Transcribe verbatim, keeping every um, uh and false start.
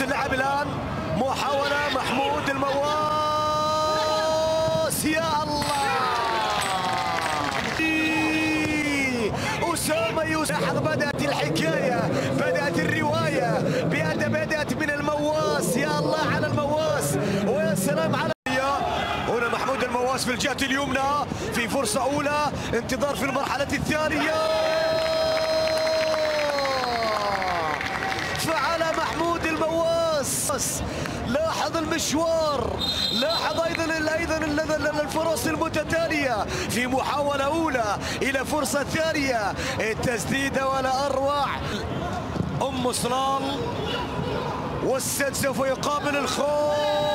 تلعب الآن محاولة محمود المواس. يا الله أسامة يوسف. بدأت الحكاية، بدأت الرواية، بدأت من المواس. يا الله على المواس ويا سلام على هنا محمود المواس في الجهة اليمنى في فرصة أولى، انتظار في المرحلة الثانية. فعل محمود المواس، لاحظ المشوار، لاحظ ايضا ايضا الفرص المتتاليه في محاوله اولى الى فرصه ثانيه، التسديده ولا اروع. ام صلال والسد سوف يقابل الخوف.